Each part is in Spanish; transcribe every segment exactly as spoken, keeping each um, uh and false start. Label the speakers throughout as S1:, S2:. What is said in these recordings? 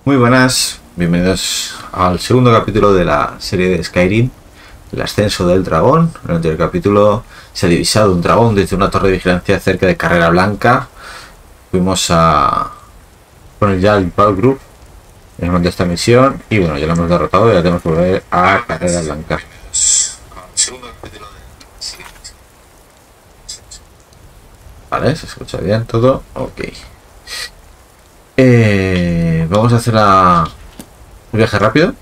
S1: Muy buenas, bienvenidos al segundo capítulo de la serie de Skyrim, el ascenso del dragón. En el anterior capítulo se ha divisado un dragón desde una torre de vigilancia cerca de Carrera Blanca. Fuimos a con el Jarl Balgruuf en esta misión y bueno, ya lo hemos derrotado y ya tenemos que volver a Carrera Blanca. Vale, se escucha bien todo, ok. Eh, vamos a hacer la... un viaje rápido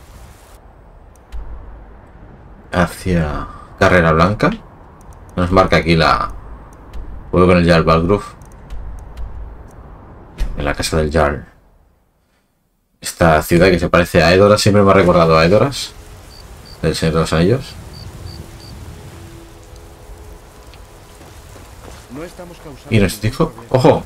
S1: hacia Carrera Blanca. Nos marca aquí la... vuelvo con el Jarl Balgruuf en la casa del Jarl. Esta ciudad que se parece a Edoras, siempre me ha recordado a Edoras del Señor de los Anillos. Y nos dijo, ¡ojo!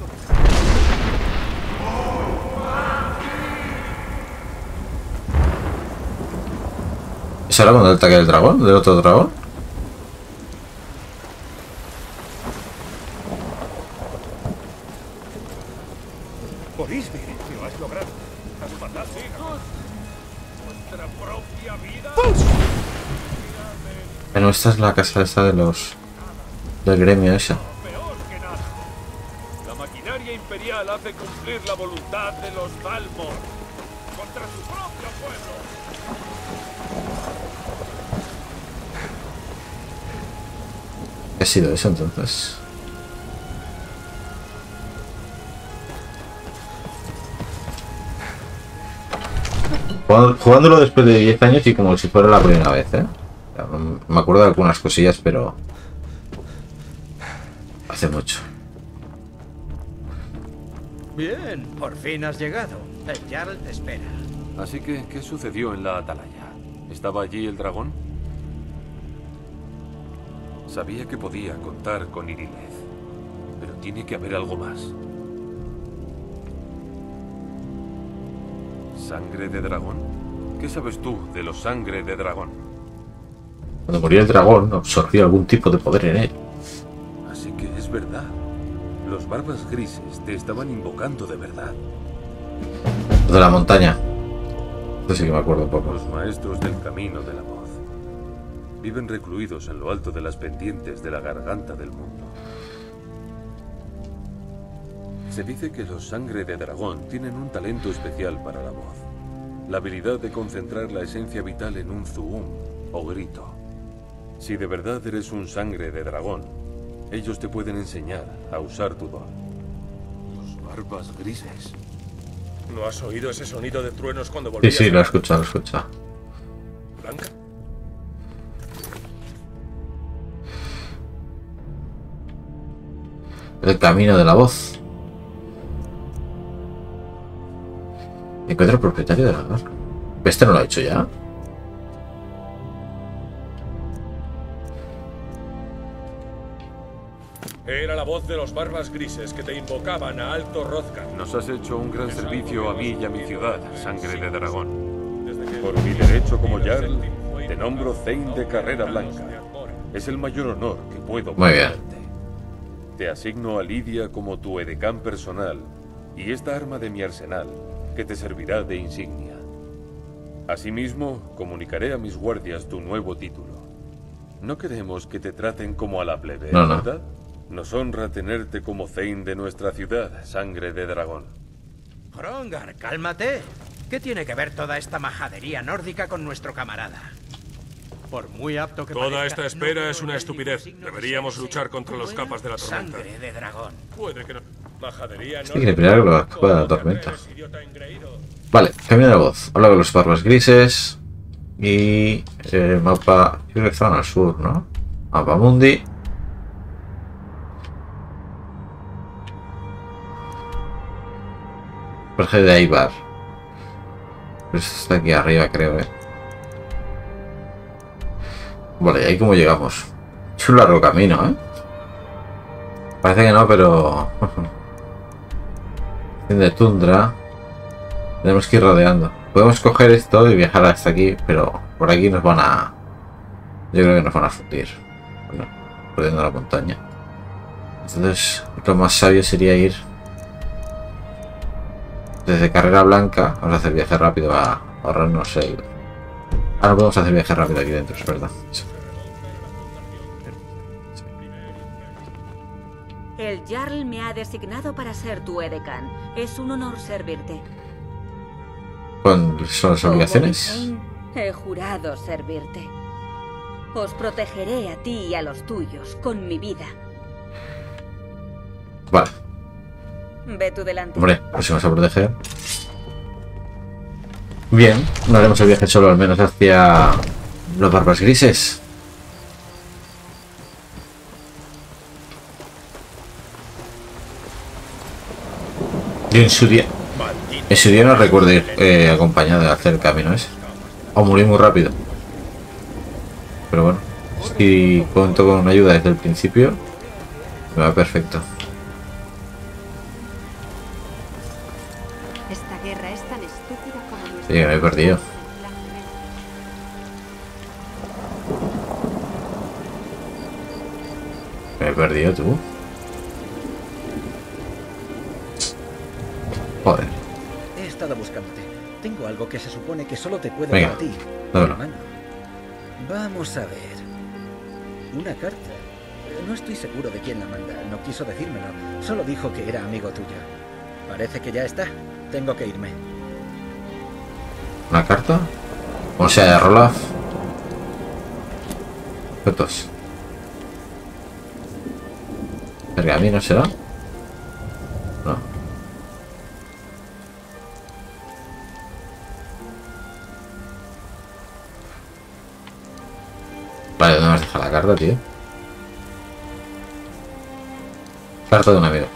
S1: ¿Es ahora cuando el ataque del dragón? ¿Del otro dragón?
S2: Por Isbir, lo has logrado. Has matado nuestra propia vida.
S1: Bueno, esta es la casa esta de los... del gremio esa.
S2: Peor que nada. La maquinaria imperial hace cumplir la voluntad de los Dalmor contra su propio pueblo.
S1: ¿Qué ha sido eso entonces? Jugándolo después de diez años y como si fuera la primera vez, ¿eh? Me acuerdo de algunas cosillas, pero... hace mucho.
S3: Bien, por fin has llegado. El Jarl te espera.
S4: Así que, ¿qué sucedió en la atalaya? ¿Estaba allí el dragón? Sabía que podía contar con Irileth, pero tiene que haber algo más. ¿Sangre de dragón? ¿Qué sabes tú de los sangre de dragón?
S1: Cuando moría el dragón, absorbió algún tipo de poder en él.
S4: Así que es verdad. Los barbas grises te estaban invocando de verdad.
S1: De la montaña. Esto sí que me acuerdo un poco.
S4: Los maestros del camino de la voz. Viven recluidos en lo alto de las pendientes de la garganta del mundo. Se dice que los sangre de dragón tienen un talento especial para la voz. La habilidad de concentrar la esencia vital en un zuum o grito. Si de verdad eres un sangre de dragón, ellos te pueden enseñar a usar tu don. Los barbas grises.
S2: ¿No has oído ese sonido de truenos cuando
S1: Sí,
S2: volvías?
S1: sí, lo he escuchado, lo he escuchado.
S2: Blanca.
S1: El camino de la voz. Encuentra el propietario de la barca. ¿Este no lo ha hecho ya?
S2: Era la voz de los barbas grises que te invocaban a Alto Hrothgar.
S4: Nos has hecho un gran servicio a mí y a mi ciudad, sangre de dragón.
S2: Desde que
S4: Por mi derecho como Jarl, te nombro Thane de Carrera Blanca. Es el mayor honor que puedo
S1: Muy bien.
S4: concederte. Te asigno a Lidia como tu edecán personal y esta arma de mi arsenal, que te servirá de insignia. Asimismo, comunicaré a mis guardias tu nuevo título. No queremos que te traten como a la plebe,
S1: No, no.
S4: ¿verdad? Nos honra tenerte como Thane de nuestra ciudad, sangre de dragón.
S3: Hrongar, cálmate. ¿Qué tiene que ver toda esta majadería nórdica con nuestro camarada? Por muy apto que
S2: Toda
S3: parezca,
S2: esta
S3: no
S2: espera
S3: veo
S2: es una
S3: el
S2: estupidez.
S3: signo de
S2: Deberíamos
S3: ser
S2: luchar
S3: ese.
S2: contra los
S3: Bueno,
S2: capas de la tormenta.
S3: Sangre de dragón.
S2: Puede que no. Majadería
S1: Sí, quiere pelear con la capa de la
S2: ¿Cómo te
S1: tormenta.
S2: atreves, idiota engreído?
S1: Vale, camino de la voz. Habla con los barbas grises. Y el mapa... yo creo que estaban al sur, ¿no? Mapa Mundi. Jorge de Aibar. Pero esto está aquí arriba, creo, eh. Vale, ¿y ahí cómo llegamos? Es un largo camino, eh. Parece que no, pero... de tundra. Tenemos que ir rodeando. Podemos coger esto y viajar hasta aquí, pero por aquí nos van a... yo creo que nos van a fundir. Bueno, rodeando la montaña. Entonces, lo más sabio sería ir Desde Carrera Blanca vamos a hacer viaje rápido para ahorrarnos el... Ah, no podemos hacer viaje rápido aquí dentro, es verdad. Sí.
S5: El Jarl me ha designado para ser tu edecán. Es un honor servirte.
S1: ¿Cuáles son las obligaciones?
S5: Como Visein, he jurado servirte. Os protegeré a ti y a los tuyos con mi vida.
S1: Vale.
S5: Ve tú delante.
S1: Hombre, pues si vamos a proteger. Bien, no haremos el viaje solo, al menos hacia los barbas grises. Yo en su día, en su día no recuerdo ir eh, acompañado de hacer el camino ese. O morir muy rápido. Pero bueno, si cuento con una ayuda desde el principio, me va perfecto.
S6: Esta guerra es tan estúpida como nuestra.
S1: Sí, me he perdido. Me he perdido, tú. Joder.
S7: He estado buscándote. Tengo algo que se supone que solo te puede
S1: Venga,
S7: dar a ti.
S1: dámelo.
S7: Mano. Vamos a ver. Una carta. No estoy seguro de quién la manda. No quiso decírmelo. Solo dijo que era amigo tuyo. Parece que ya está. Tengo que irme.
S1: ¿Una carta? O sea, de Rolaf. Fotos. ¿Pergamino será? No. Vale, ¿dónde me has dejado la carta, tío? Carta de un amigo.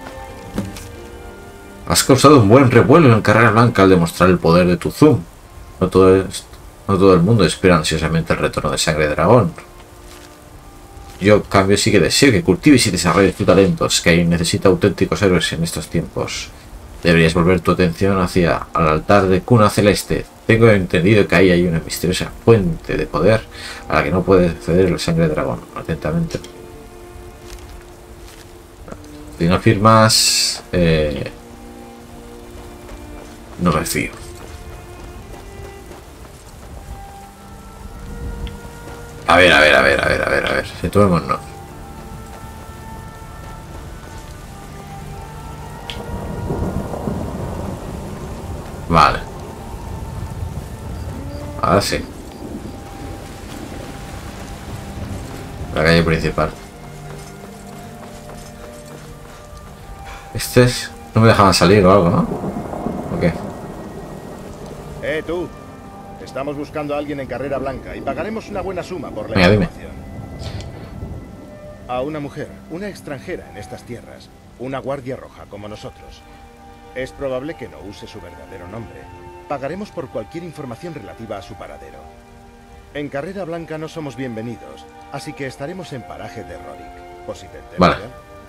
S1: Has causado un buen revuelo en Carrera Blanca al demostrar el poder de tu zoom. No todo, es, no todo el mundo espera ansiosamente el retorno de Sangre de Dragón. Yo, en cambio, sí que deseo que cultives y desarrolles tu talento. Skyrim necesita auténticos héroes en estos tiempos. Deberías volver tu atención hacia el altar de Cuna Celeste. Tengo entendido que ahí hay una misteriosa fuente de poder a la que no puede acceder el Sangre de Dragón. Atentamente. Si no firmas... Eh, no me fío. A ver, a ver, a ver, a ver, a ver, a ver. Si tomemos no. Vale. Ahora sí. La calle principal. Este es... No me dejaban salir o algo, ¿no? ¿O qué?
S8: Eh, tú. Estamos buscando a alguien en Carrera Blanca y pagaremos una buena suma por la
S1: Venga, dime.
S8: información. A una mujer, una extranjera en estas tierras, una guardia roja como nosotros. Es probable que no use su verdadero nombre. Pagaremos por cualquier información relativa a su paradero. En Carrera Blanca no somos bienvenidos, así que estaremos en paraje de Rorik, por si te interesa.
S1: Vale.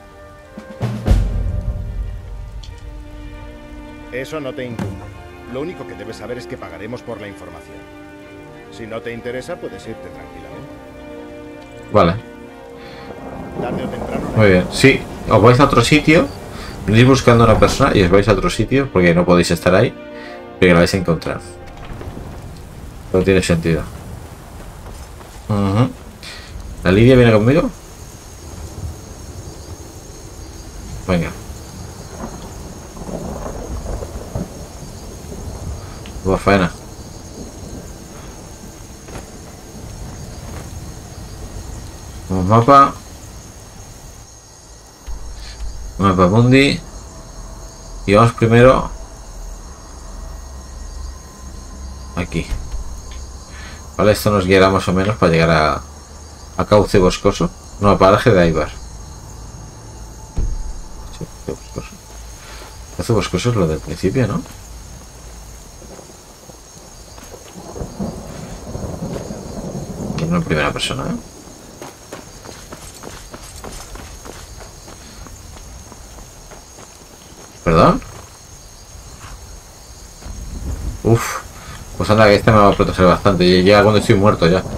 S8: Eso no te incumbe. Lo único que debes saber es que pagaremos por la información. Si no te interesa, puedes irte tranquilamente.
S1: Vale.
S8: Tarde o temprano...
S1: Muy bien. Sí, os vais a otro sitio. Venís buscando a una persona y os vais a otro sitio porque no podéis estar ahí. Pero la vais a encontrar. No tiene sentido. Uh-huh. ¿La Lidia viene conmigo? Venga. Buena faena. Un mapa. Mapa mundi. Y vamos primero aquí. Vale, esto nos guiará más o menos para llegar a, a Cauce Boscoso. No, a paraje de Aibar. Sí, Cauce Boscoso. Cauce Boscoso es lo del principio, ¿no? No en primera persona, ¿eh? ¿Perdón? Uf. Pues anda, que este me va a proteger bastante. Y llega cuando estoy muerto ya.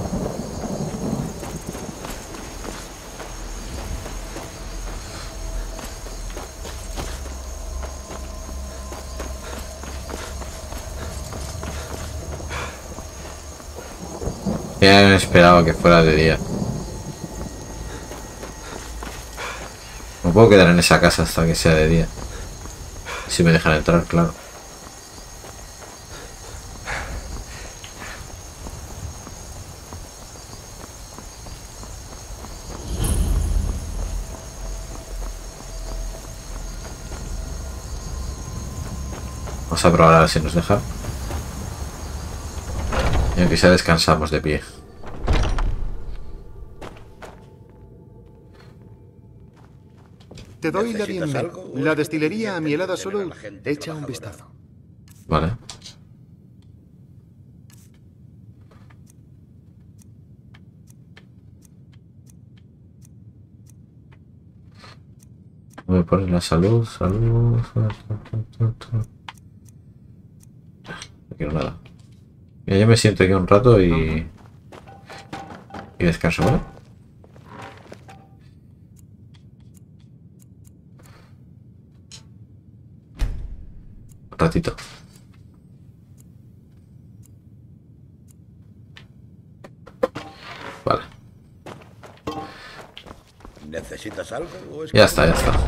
S1: Ya esperaba que fuera de día. No puedo quedar en esa casa hasta que sea de día. Si me dejan entrar, claro. Vamos a probar a ver si nos deja. Y aunque sea descansamos de pie.
S9: Te doy la
S7: ¿Necesitas
S9: bienvenida.
S7: algo o
S9: La
S7: es que
S9: destilería
S7: tendría que
S9: Mielada
S7: tener a
S9: solo
S7: la gente
S9: echa un
S7: trabajadora?
S9: vistazo.
S1: Vale. Voy a poner la salud, salud. No quiero nada. Mira, yo me siento aquí un rato y. Y descanso, ¿vale? Un ratito. Vale.
S7: ¿Necesitas algo o es
S1: Ya
S7: que-
S1: está, ya está.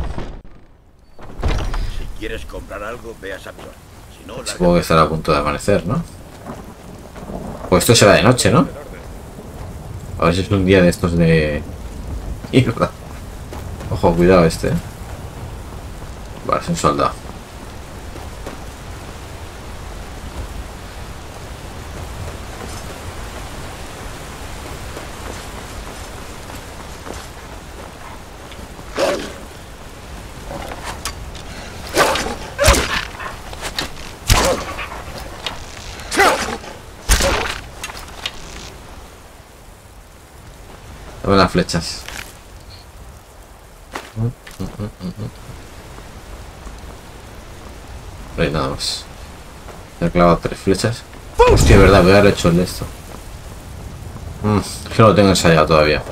S7: Si quieres comprar algo, ve a Saxon. Si no,
S1: Supongo que
S7: lárgate.
S1: estará a punto de amanecer, ¿no? Pues esto será de noche, ¿no? A ver si es un día de estos de... Mierda. Ojo, cuidado este, ¿eh? Vale, es un soldado. Dame las flechas. No hay nada más. Me he clavado tres flechas. Hostia, verdad, voy a haber hecho el de esto. Mm, es que no lo tengo ensayado todavía.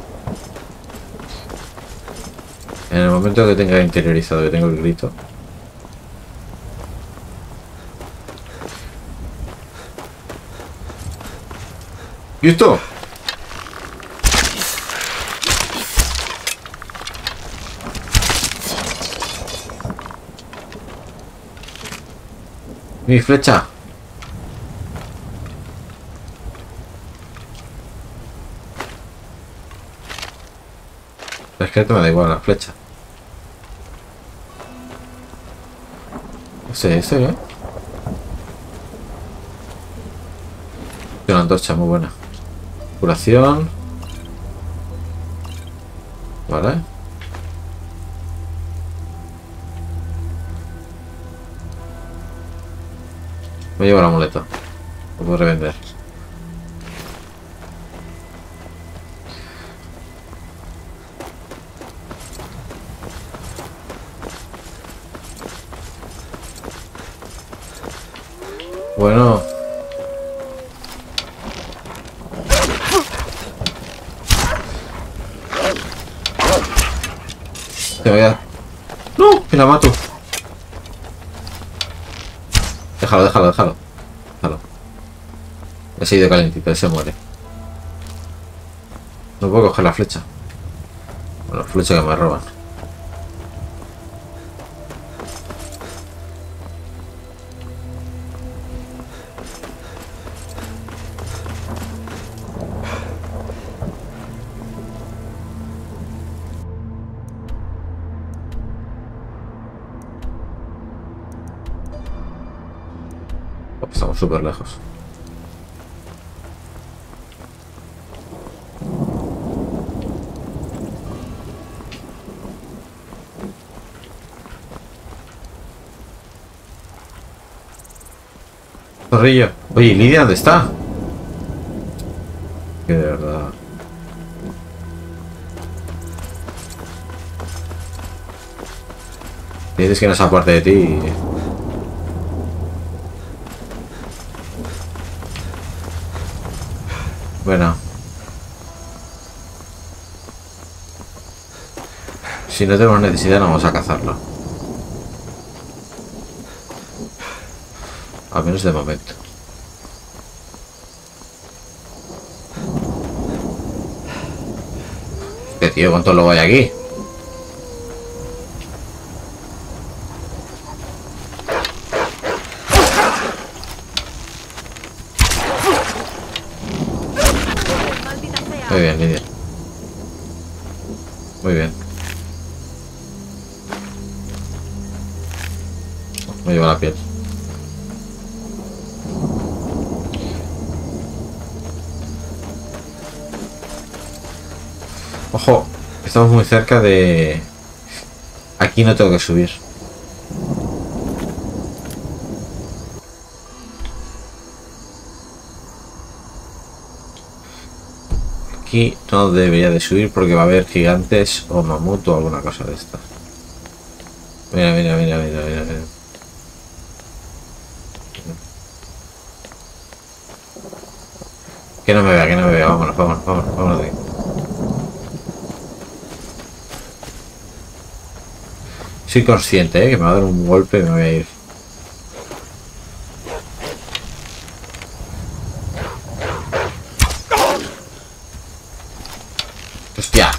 S1: En el momento que tenga interiorizado, que tengo el grito. ¿Y esto? Mi flecha. Es que me da igual la flecha. Sí, sí, ¿eh? Una antorcha muy buena. Curación. Vale. Me llevo el amuleto. Lo puedo revender. Bueno. Te voy a... ¡No! ¡Que la mato! Déjalo, déjalo, déjalo. Déjalo. Ha seguido calentito, se muere. No puedo coger la flecha. Bueno, la flecha que me roban. Estamos súper lejos. Zorrillo. Oye, Lidia, ¿dónde está? Que de verdad. Dices que no es aparte de ti. Bueno. Si no tenemos necesidad, no vamos a cazarlo. Al menos de momento. tío, ¿cuánto lo hay aquí? Muy bien, Lidia. Muy bien. Me lleva la piel. Ojo, estamos muy cerca de... Aquí no tengo que subir. Aquí no debería de subir porque va a haber gigantes o mamut o alguna cosa de esta. Mira, mira, mira, mira, mira, mira. Que no me vea, que no me vea. Vámonos, vámonos, vámonos, vámonos de aquí. Soy consciente, ¿eh? Que me va a dar un golpe y me voy a ir. ¡Hostia!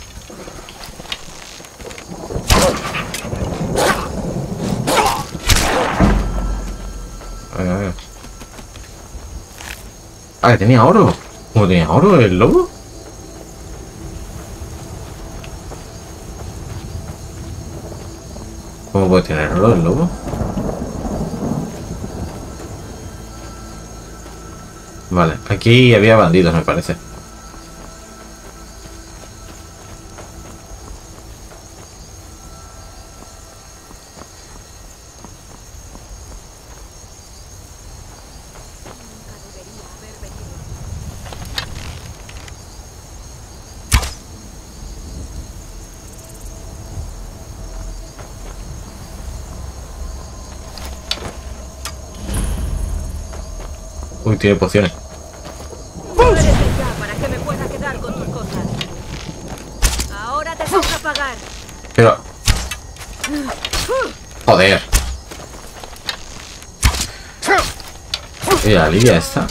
S1: A ver, a ver. Ah, que tenía oro. ¿Cómo tenía oro el lobo? ¿Cómo puede tener oro el lobo? Vale, aquí había bandidos, me parece. Uy, tiene pociones.
S5: Para que me pueda quedar con tus cosas. Ahora te toca pagar.
S1: Pero... Joder. Oye, la Lidia esta.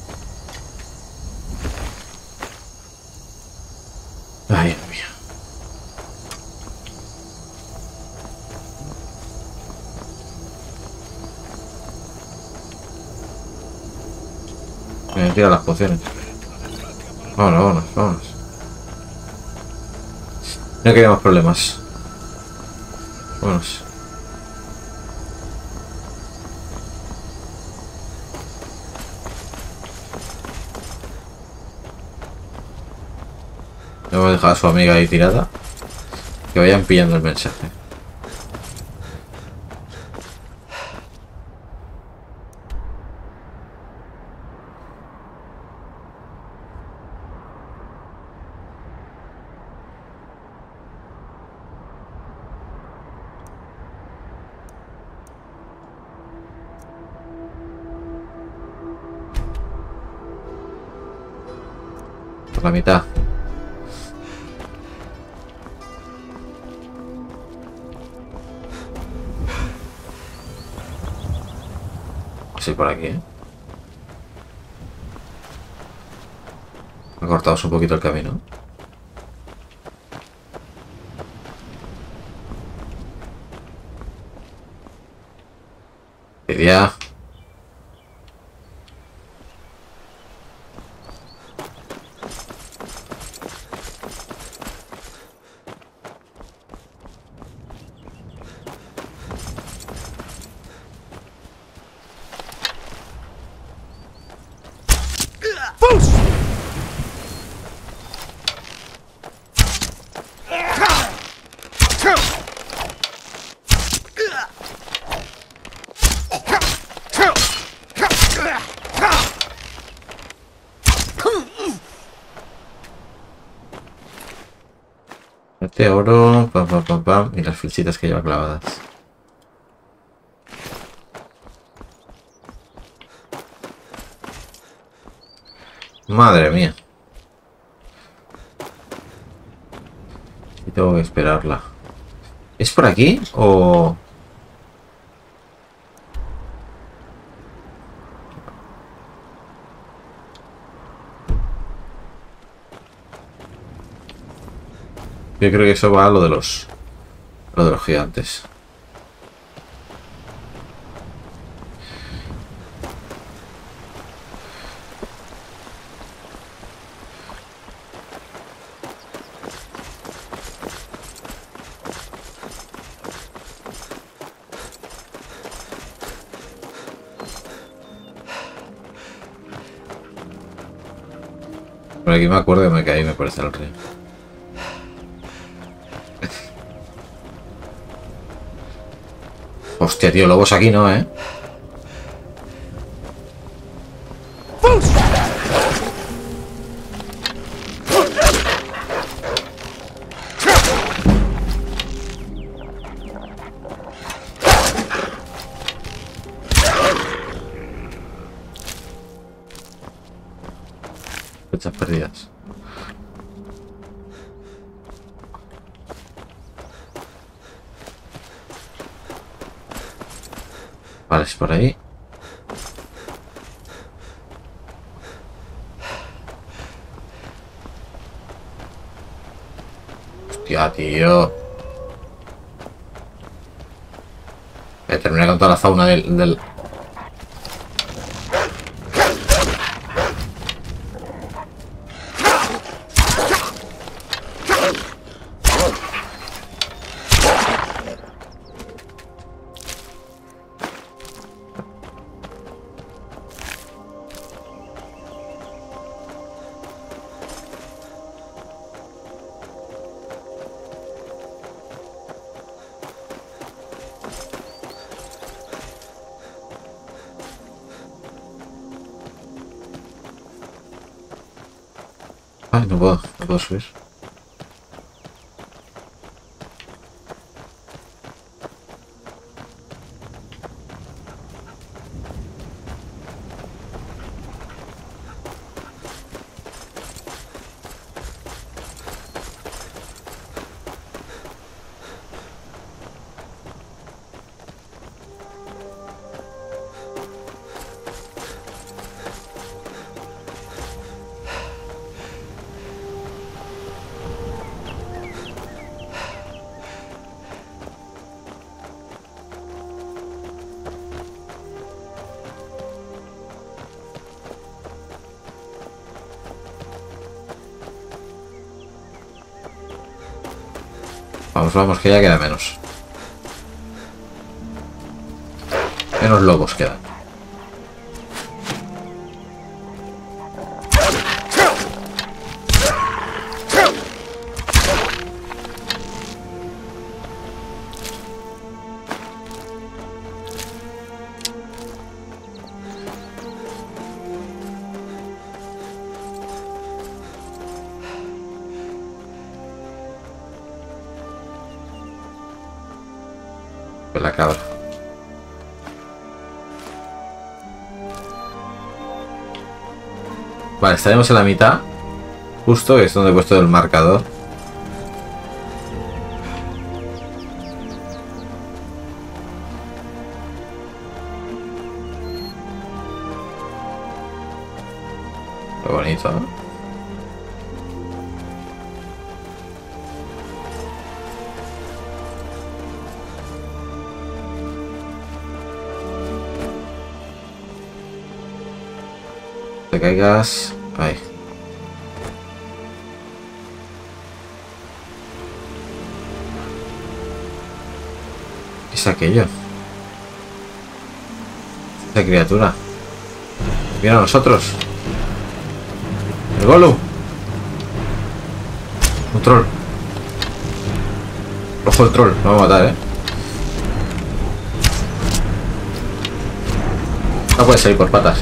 S1: Ay, Dios mío. Me tira las pociones. Vámonos, vámonos, vámonos. No queremos problemas. Vámonos. Le voy a dejar a su amiga ahí tirada. Que vayan pillando el mensaje. Por la mitad. Sí, por aquí, ¿eh? Me ha cortado un poquito el camino. Lidia. Este oro, pam, pam, pam, pam, y las flechitas que lleva clavadas. Madre mía. Y tengo que esperarla. ¿Es por aquí o...? Yo creo que eso va a lo de los... Lo de los gigantes. Por aquí me acuerdo que me caí, me parece, el río. Hostia, tío, lobos aquí no, ¿eh? Fechas perdidas. Vale, es por ahí. Hostia, tío. Voy a terminar con toda la fauna del... del... Ay, no puedo, no puedo subir. Vamos, vamos, que ya queda menos. Menos lobos quedan. La cabra. Vale, estaremos en la mitad. Justo, que es donde he puesto el marcador. Qué bonito, ¿no? Te caigas ahí. ¿Qué es aquello? Esta criatura. Mira a nosotros. El Gollum. Un troll. Ojo el troll, me va a matar, eh. No puede salir por patas.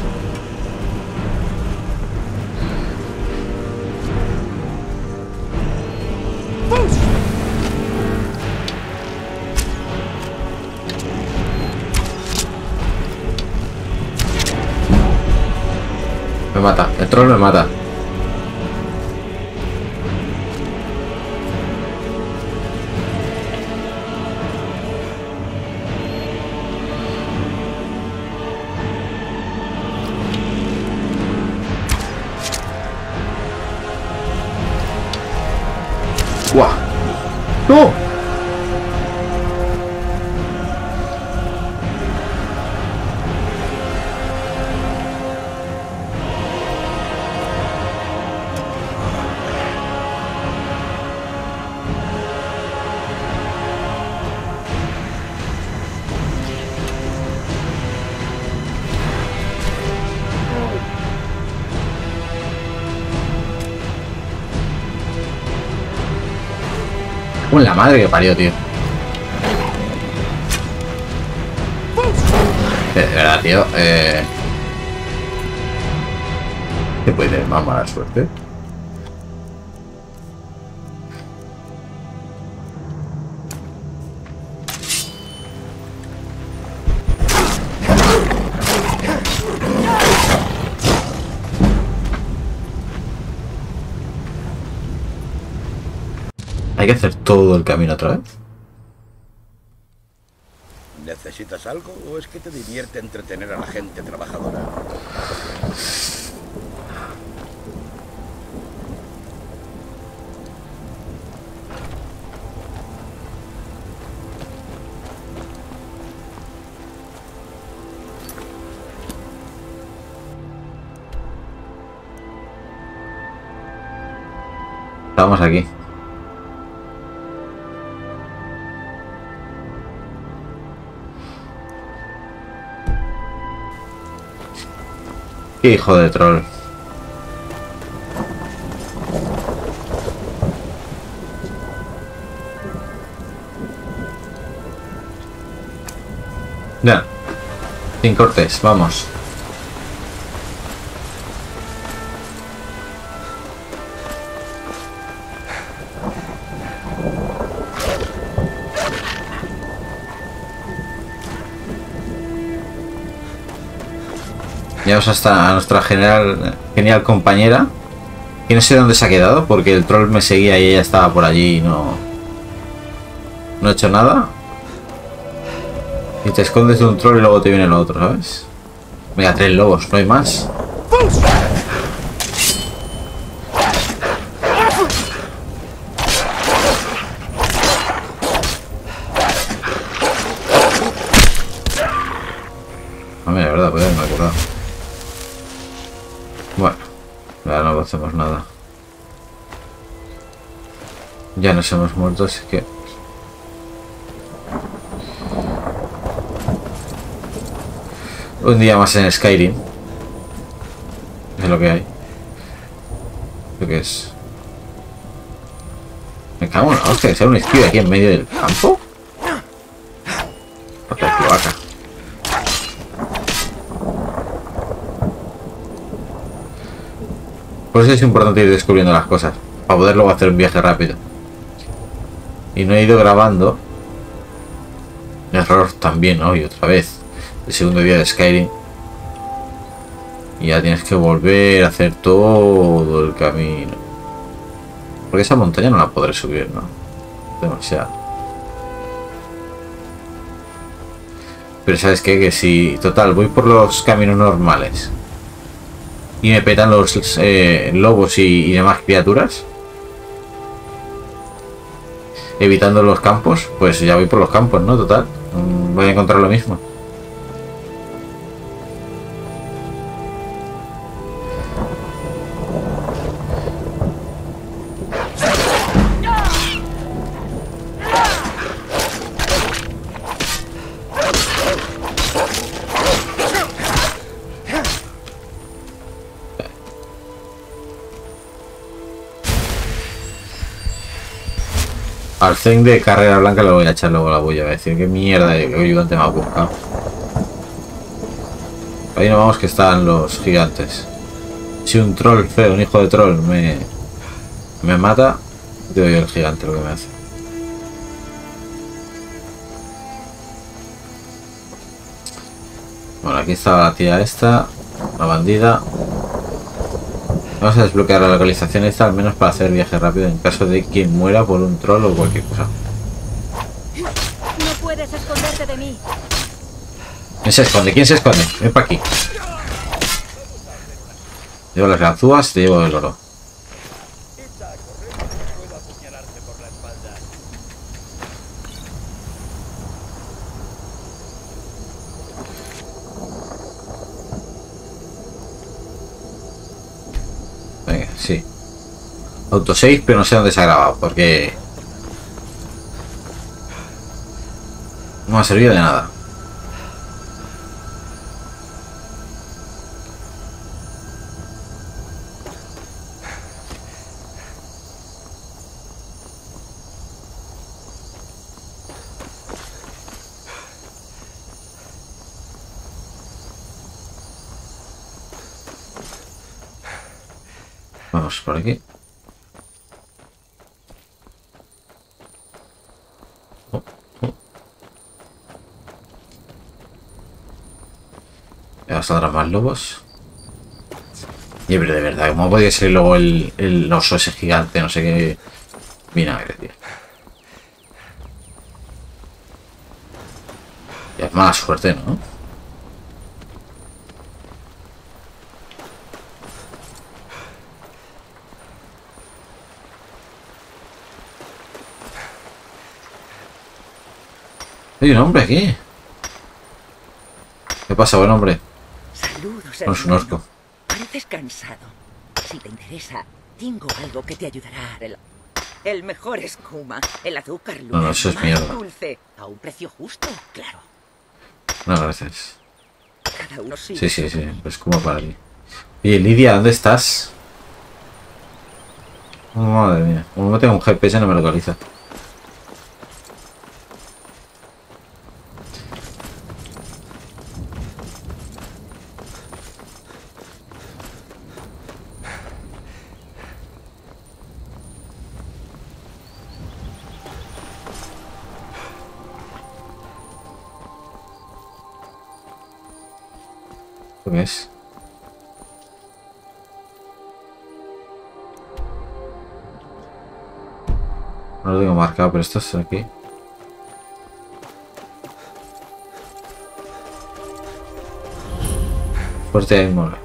S1: Me mata, el troll me mata. ¡Guau! ¡No! ¡Uh, la madre que parió, tío! De verdad, tío. Eh... ¿Qué puede tener más mala suerte? ¿Hay que hacer todo el camino otra vez?
S10: ¿Necesitas algo o es que te divierte entretener a la gente trabajadora?
S1: Estamos aquí. ¡Qué hijo de troll! Ya. Sin cortes, vamos. Llevamos hasta a nuestra general, genial compañera. Y no sé dónde se ha quedado, porque el troll me seguía y ella estaba por allí y no... No he hecho nada. Y te escondes de un troll y luego te viene el otro, ¿sabes? Mira, tres lobos, no hay más. A mí, de verdad, pues me he acordado. Bueno, ya no hacemos nada. Ya nos hemos muerto, así que... Un día más en Skyrim. Es lo que hay. ¿Lo que es? Me cago en la hostia, que sea un esquivo aquí en medio del campo. Otra cloaca. Por eso es importante ir descubriendo las cosas, para poder luego hacer un viaje rápido. Y no he ido grabando. Error también hoy, otra vez. El segundo día de Skyrim. Y ya tienes que volver a hacer todo el camino. Porque esa montaña no la podré subir, ¿no? Demasiado. Pero ¿sabes qué? Que si, total, voy por los caminos normales y me petan los eh, lobos y, y demás criaturas, evitando los campos, pues ya voy por los campos, ¿no? Total, voy a encontrar lo mismo. Al Zen de carrera blanca lo voy a echar luego la bulla. Voy a decir qué mierda de ayudante me ha buscado. Ahí no vamos, que están los gigantes. Si un troll feo, un hijo de troll me, me mata, digo yo el gigante lo que me hace. Bueno, aquí está la tía esta, la bandida. Vamos a desbloquear la localización esta, al menos para hacer viaje rápido en caso de quien muera por un troll o cualquier cosa.
S5: No puedes esconderte de mí.
S1: ¿Quién se esconde? ¿Quién se esconde? Ven para aquí. Llevo las ganzúas, te llevo el oro. Sí. Autosave, pero no sé dónde se ha grabado, porque no me ha servido de nada. Vamos por aquí. Oh, oh. Ya saldrán más lobos. Y pero de verdad, ¿cómo podía ser luego el, el oso ese gigante? No sé qué vinagre, tío. Ya es mala suerte, ¿no? Hay un hombre aquí. ¿Qué pasa, buen hombre?
S11: Saludos,
S1: No es un orco.
S11: Pareces cansado. Si te interesa, tengo algo que te ayudará a arreglar. El mejor escuma, el azúcar
S1: No, no, eso es
S11: más
S1: mierda.
S11: dulce, a un precio justo, claro.
S1: No, gracias.
S11: Cada uno sí.
S1: Sí, sí, sí. Pues como para ti. Oye, Lidia, ¿dónde estás? Oh, madre mía. Como no tengo un G P S no me localiza. ¿Qué es? No lo tengo marcado, pero esto es aquí. Fuerte ahí, mola.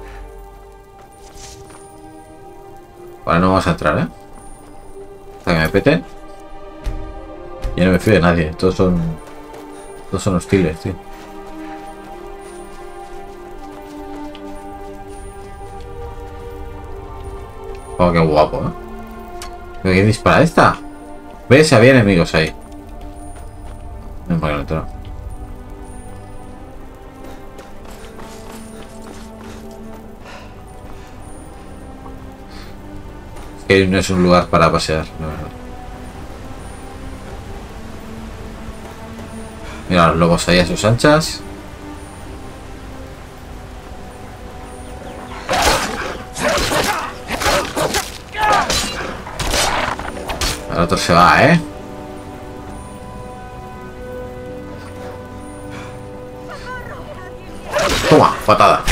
S1: Vale, no vamos a entrar, ¿eh? Hasta que me peten. Yo no me fío de nadie. Todos son... Todos son hostiles, tío. Oh, qué guapo, ¿eh? ¿Pero quién dispara esta? ¿Ves? Había enemigos ahí. No me no entrar. Es que no es un lugar para pasear, la verdad. Mira los lobos ahí a sus anchas. El otro se va, ¿eh? Toma, patada.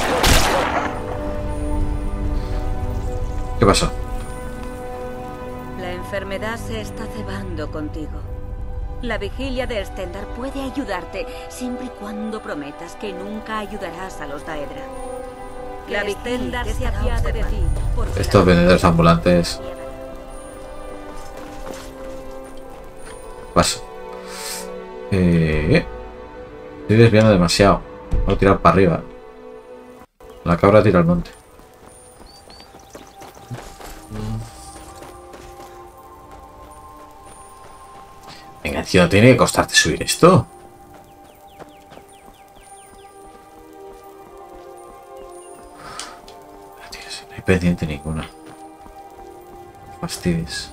S1: ¿Qué pasó?
S5: La enfermedad se está cebando contigo. La vigilia de Stendarr puede ayudarte, siempre y cuando prometas que nunca ayudarás a los Daedra. La vigilia se apiade de ti.
S1: Estos vendedores ambulantes. Paso. Eh, estoy desviando demasiado. Voy a tirar para arriba. La cabra tira al monte. Venga, tío, tiene que costarte subir esto. Tío, no hay pendiente ninguna. Fastidies.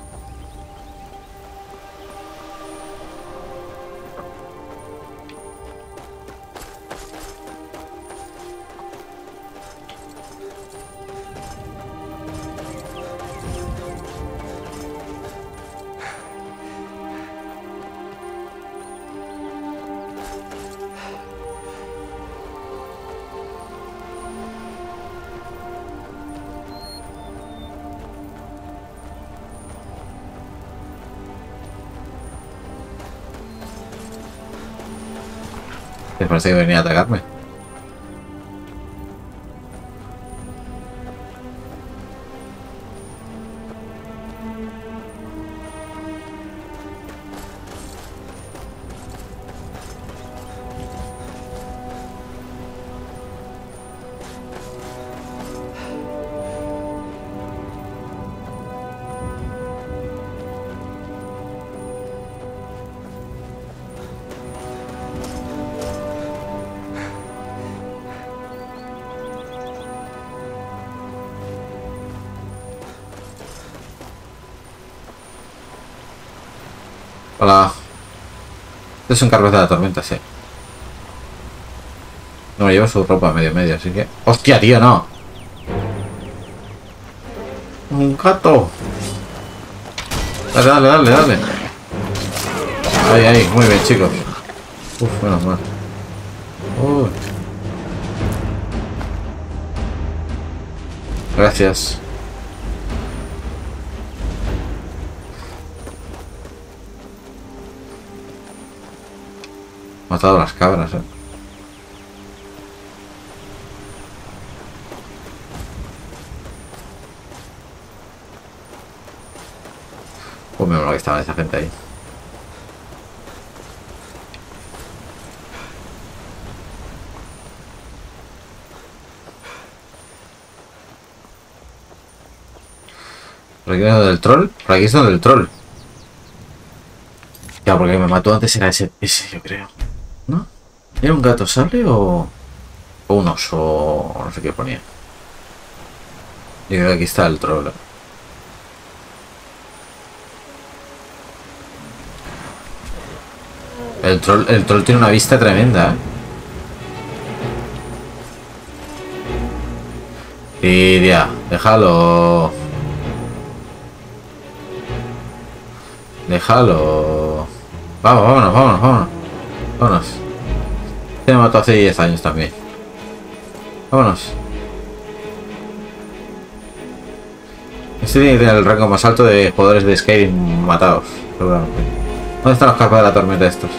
S1: Me parece que venía a atacarme. Hola. Este es un carpeta de la tormenta, sí. No me llevo su ropa medio medio, así que... ¡Hostia, tío, no! ¡Un gato! Dale, dale, dale, dale. Ahí, ahí, muy bien, chicos. Uf, menos mal. Uy. Gracias. Matado a las cabras, eh. Pues me mola que estaba esa gente ahí. ¿Por aquí es donde el troll? Por aquí es donde el troll. Ya, porque me mató antes era ese, ese yo creo. ¿No? ¿Era un gato sable o, o un oso? O no sé qué ponía. Yo creo que aquí está el troll. El troll, el troll tiene una vista tremenda, ¿eh? Lidia, déjalo. Déjalo. Vamos, vámonos, vámonos, vámonos. Vámonos. Se me mató hace diez años también. Vámonos. Este tiene que tener el rango más alto de jugadores de Skyrim matados, seguramente. ¿Dónde están los carpas de la tormenta estos?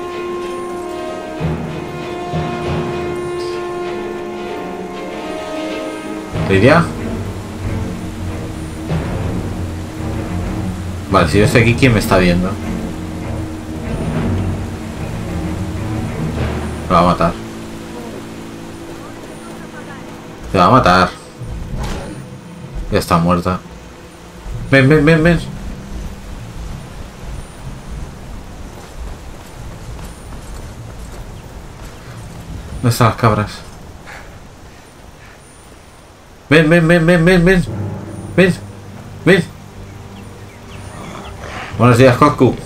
S1: ¿Lidia? Vale, si yo estoy aquí, ¿quién me está viendo? Me va a matar. Te va a matar. Ya está muerta. Ven, ven, ven, ven. ¿Dónde están las cabras? Ven, ven, ven, ven, ven, ven. Ven, ven. Buenos días, Coscu.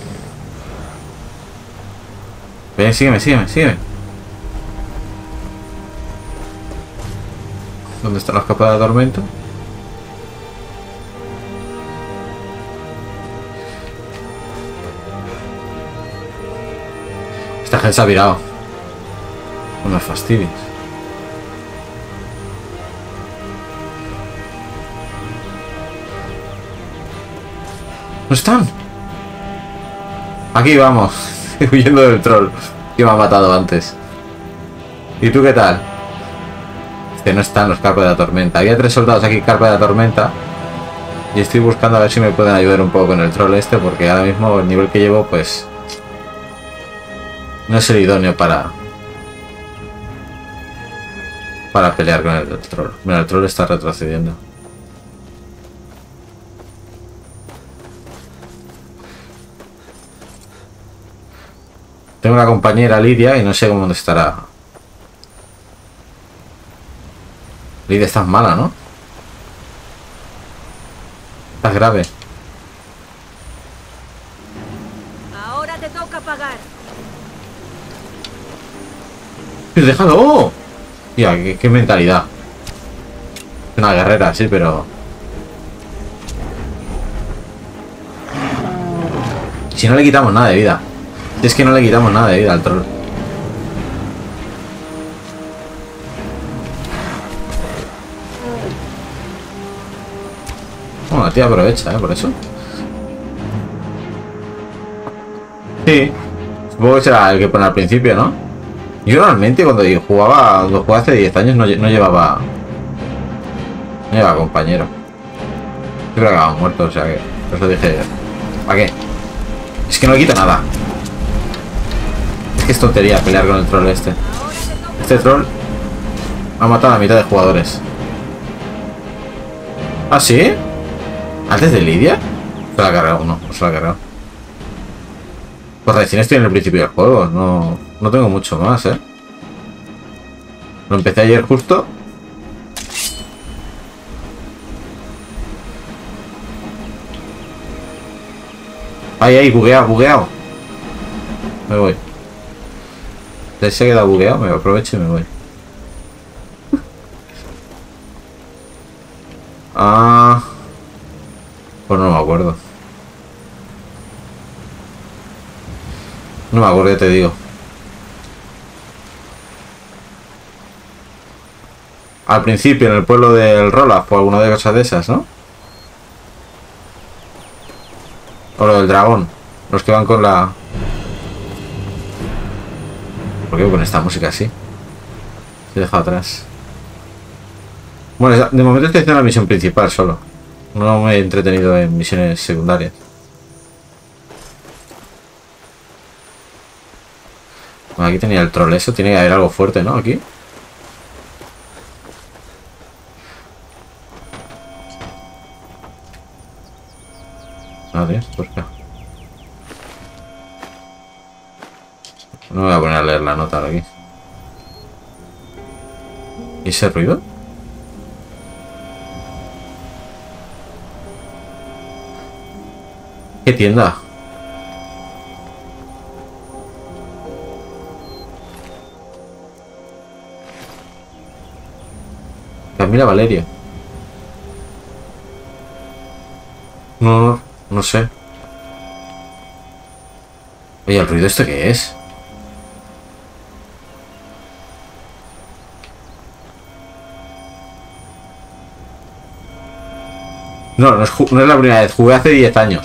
S1: Ven, sígueme, sígueme, sígueme. ¿Dónde están las capas de la tormenta? Esta gente se ha virado. No me fastidies. ¿No están? Aquí vamos, huyendo del troll que me ha matado antes. ¿Y tú qué tal? Este no están los carpas de la tormenta. Había tres soldados aquí, carpa de la tormenta. Y estoy buscando a ver si me pueden ayudar un poco con el troll este, porque ahora mismo el nivel que llevo, pues... no es el idóneo para... para pelear con el troll. Mira, el troll está retrocediendo. Tengo una compañera, Lidia, y no sé cómo estará. Lidia, estás mala, ¿no? Estás grave.
S5: Ahora te toca pagar.
S1: ¡Déjalo! ¡Oh! Tía, qué, qué mentalidad. Una guerrera, sí, pero... si no le quitamos nada de vida. Es que no le quitamos nada de vida al troll. Bueno, la tía aprovecha, ¿eh? Por eso. Sí. Supongo que será el que pone al principio, ¿no? Yo realmente cuando jugaba, cuando jugaba hace diez años no, no llevaba... No llevaba compañero. Yo creo que acababan muertos, o sea que... Por eso dije... ¿Para qué? Es que no le quito nada. Es que es tontería pelear con el troll este. Este troll ha matado a la mitad de jugadores. ¿Ah, sí? ¿Antes de Lidia? Se la ha cargado, no, no se la ha cargado. Pues recién estoy en el principio del juego, no, no tengo mucho más, eh. Lo empecé ayer justo. Ay, ay, bugueado, bugueado. Me voy. Se ha quedado bugueado, me aprovecho y me voy. Ah. Pues no me acuerdo. No me acuerdo, ya te digo. Al principio, en el pueblo del Rolaf o alguna de cosas de esas, ¿no? O lo del dragón. Los que van con la... ¿Por qué con esta música así? Se deja atrás. Bueno, de momento estoy haciendo la misión principal solo. No me he entretenido en misiones secundarias. Bueno, aquí tenía el troll eso. Tiene que haber algo fuerte, ¿no? Aquí. Vale, pues acá. No me voy a poner a leer la nota de aquí. ¿Y ese ruido? ¿Qué tienda? Camila Valeria. No, no, no sé. Oye, ¿el ruido este qué es? No, no es, no es la primera vez. Jugué hace diez años.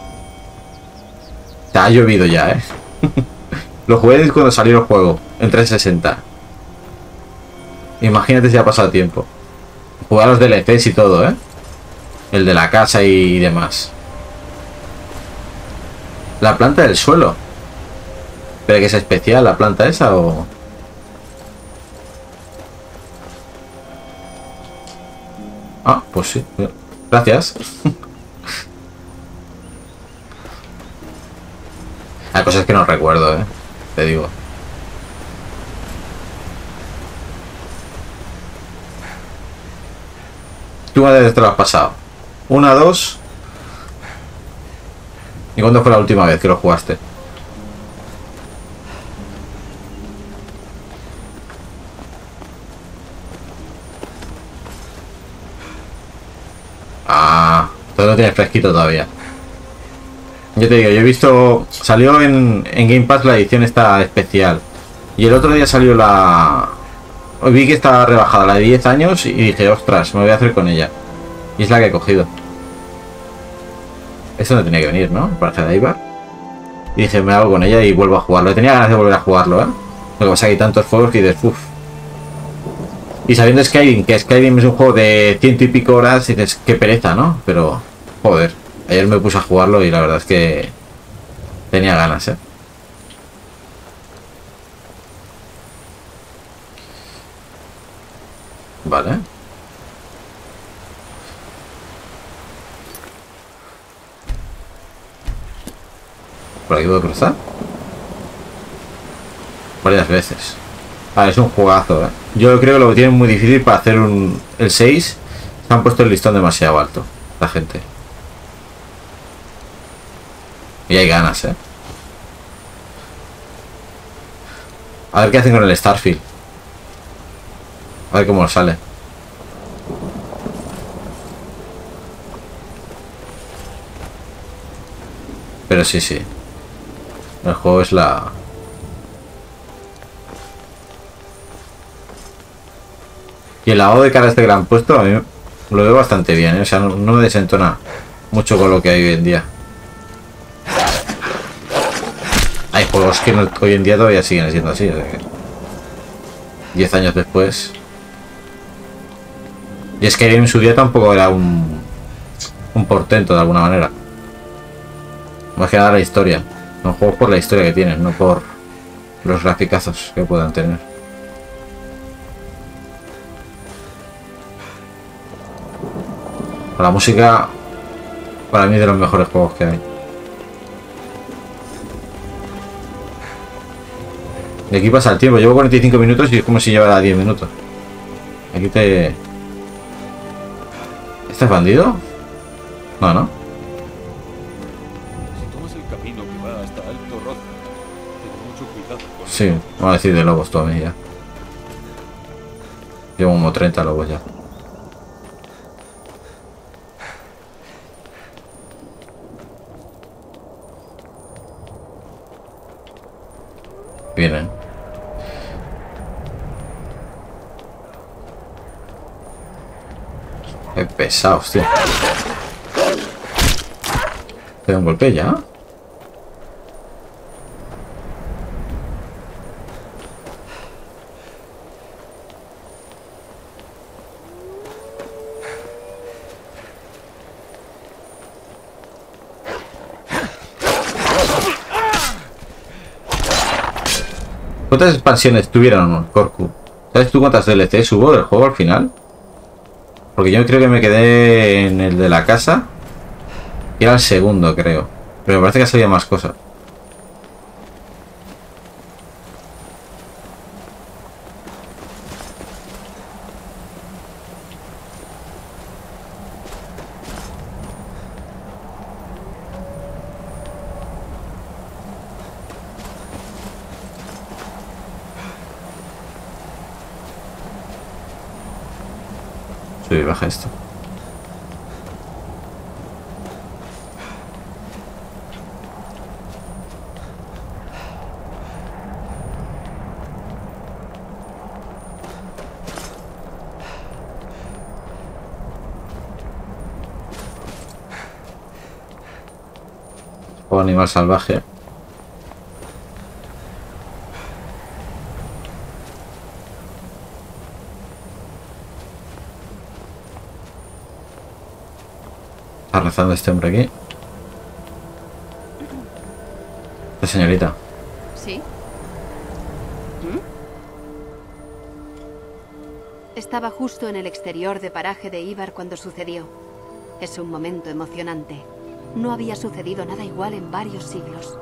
S1: Te ha llovido ya, ¿eh? Lo jugué cuando salió el juego, en trescientos sesenta. Imagínate si ha pasado tiempo. Jugué a los D L Cs y todo, ¿eh? El de la casa y demás. La planta del suelo. ¿Pero que es especial la planta esa o...? Ah, pues sí. Gracias. Hay cosas que no recuerdo, eh. Te digo. ¿Tú cuántas veces te lo has pasado? ¿Una, dos? ¿Y cuándo fue la última vez que lo jugaste? Ah, todo lo tienes fresquito todavía. Yo te digo, yo he visto... Salió en, en Game Pass la edición esta especial. Y el otro día salió la... Hoy vi que estaba rebajada, la de diez años, y dije, ostras, me voy a hacer con ella. Y es la que he cogido. Esto no tenía que venir, ¿no? Para hacer Ibar. Y dije, me hago con ella y vuelvo a jugarlo. Tenía ganas de volver a jugarlo, ¿eh? Lo que pasa es que hay tantos juegos que dices, uff. Y sabiendo Skyrim, que Skyrim es un juego de ciento y pico horas, dices, qué pereza, ¿no? Pero, joder, ayer me puse a jugarlo y la verdad es que tenía ganas, ¿eh? Vale. ¿Por aquí puedo cruzar? Varias veces. Ah, es un juegazo, ¿eh? Yo creo que lo tienen muy difícil para hacer un... El seis. Se han puesto el listón demasiado alto, la gente. Y hay ganas, ¿eh? A ver qué hacen con el Starfield. A ver cómo sale. Pero sí, sí. El juego es la... Y el lavado de cara este que le han puesto, a mí lo veo bastante bien, ¿eh? O sea, no, no me desentona mucho con lo que hay hoy en día. Hay juegos que no, hoy en día todavía siguen siendo así, o sea que... Diez años después... Y es que en su día tampoco era un... Un portento de alguna manera. Más que nada la historia. Son juegos por la historia que tienen, no por los graficazos que puedan tener. La música para mí es de los mejores juegos que hay. Y aquí pasa el tiempo, llevo cuarenta y cinco minutos y es como si llevara diez minutos. Aquí te... ¿Este es bandido? No, no.
S2: Si tomas el camino que va hasta Alto Roza, te
S1: Sí, vamos a decir de lobos todavía ya. Llevo como treinta lobos ya. Vienen. Qué pesados, tío. ¿Te da un golpe ya? ¿Cuántas expansiones tuvieron, Corcu? ¿Sabes tú cuántas D L Cs hubo del juego al final? Porque yo creo que me quedé en el de la casa. Y era el segundo, creo. Pero me parece que había más cosas. Sube y baja esto. O animal salvaje. Está rezando este hombre aquí. La señorita.
S6: ¿Sí? ¿Mm? Estaba justo en el exterior de paraje de Ibar cuando sucedió. Es un momento emocionante. No había sucedido nada igual en varios siglos.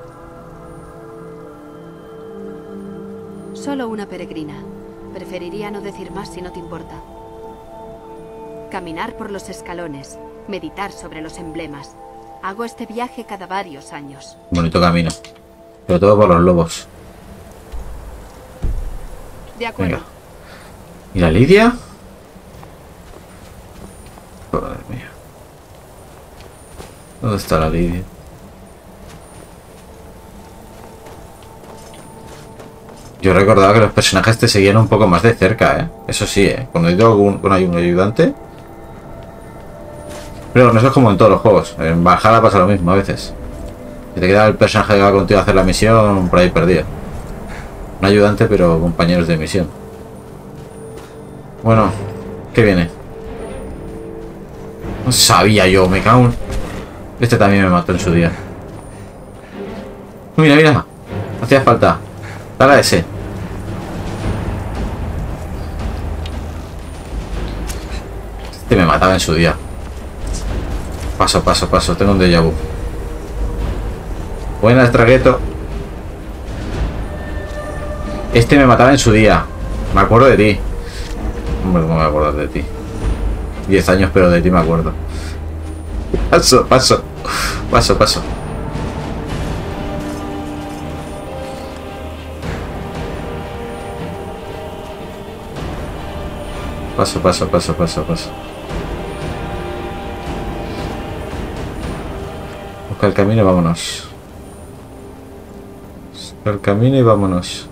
S6: Solo una peregrina. Preferiría no decir más si no te importa. Caminar por los escalones, meditar sobre los emblemas. Hago este viaje cada varios años.
S1: Bonito camino. Pero todo por los lobos.
S6: De acuerdo.
S1: Venga. ¿Y la Lidia? Madre mía. ¿Dónde está la Lidia? Yo recordaba que los personajes te seguían un poco más de cerca, ¿eh? Eso sí, ¿eh? Cuando hay algún, cuando hay un ayudante. Pero no es como en todos los juegos. En Valhalla pasa lo mismo a veces. Si te queda el personaje que va contigo a hacer la misión, por ahí perdido. Un ayudante, pero compañeros de misión. Bueno, ¿qué viene? No sabía yo, me cago en... Este también me mató en su día. Mira, mira. Hacía falta. Dale a ese. Este me mataba en su día. Paso, paso, paso. Tengo un déjà vu. Buenas, Tragueto. Este me mataba en su día. Me acuerdo de ti. Hombre, ¿cómo me acuerdo de ti? Diez años, pero de ti me acuerdo. Paso, paso. Paso, paso. Paso, paso, paso, paso, paso. Busca el camino y vámonos. Busca el camino y vámonos.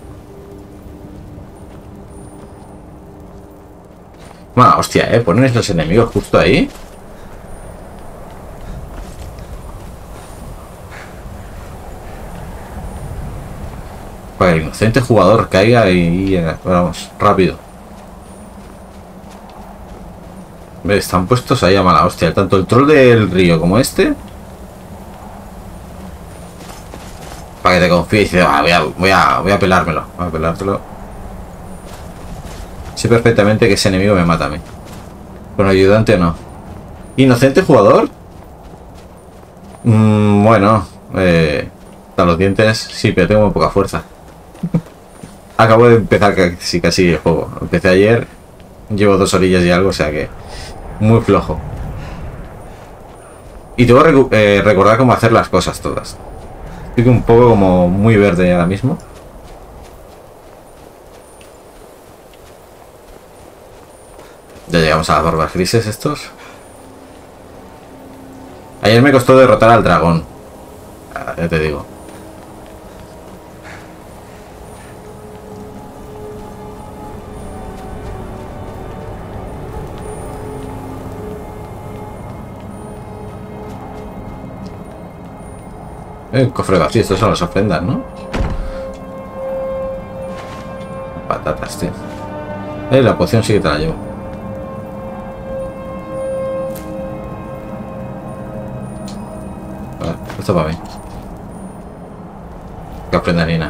S1: Bueno, hostia, eh. Ponen los enemigos justo ahí. Para que el inocente jugador caiga y, y vamos, rápido. Están puestos ahí a mala hostia. Tanto el troll del río como este. Para que te confíes y dices, ah, voy, a, voy, a, voy a pelármelo. Voy a pelártelo. Sé perfectamente que ese enemigo me mata a mí. Con ayudante no. ¿Inocente jugador? Mm, bueno. Eh, a los dientes. Sí, pero tengo muy poca fuerza. Acabo de empezar casi, casi el juego. Empecé ayer. Llevo dos orillas y algo, o sea que... Muy flojo. Y tengo que eh, recordar cómo hacer las cosas todas. Estoy un poco como muy verde ahora mismo. Ya llegamos a las barbas grises estos. Ayer me costó derrotar al dragón. Ah, ya te digo. El cofre vacío, estos son las ofrendas, ¿no? Patatas, tío. Eh, la poción sí que te la llevo. Vale, esto para mí. Que aprenda Nina.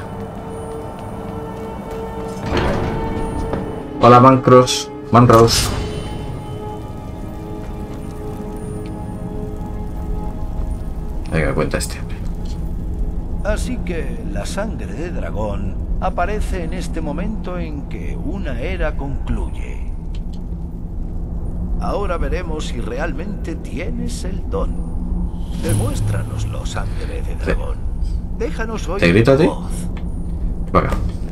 S1: Hola, Mancross. Manrose. Venga, me cuenta este hombre.
S12: Así que la sangre de dragón aparece en este momento en que una era concluye. Ahora veremos si realmente tienes el don. Demuéstranoslo, sangre de dragón. Déjanos oír
S1: ¿Te grito a ti?
S12: tu voz.
S1: Venga.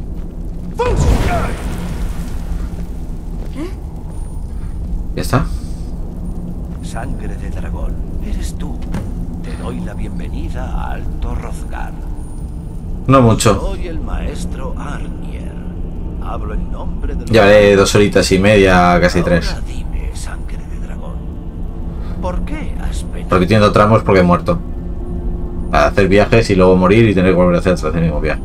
S1: ¿Ya está?
S12: Sangre de dragón, eres tú. Te doy la bienvenida a Alto Hrothgar.
S1: No mucho.
S12: Soy el maestro Arnier. Hablo en nombre de los...
S1: Llevaré dos horitas y media, casi
S12: Ahora
S1: tres.
S12: dime, sangre de dragón, ¿por qué has venido?
S1: Repitiendo tramos porque he muerto. Para hacer viajes y luego morir y tener que volver a hacer el mismo viaje.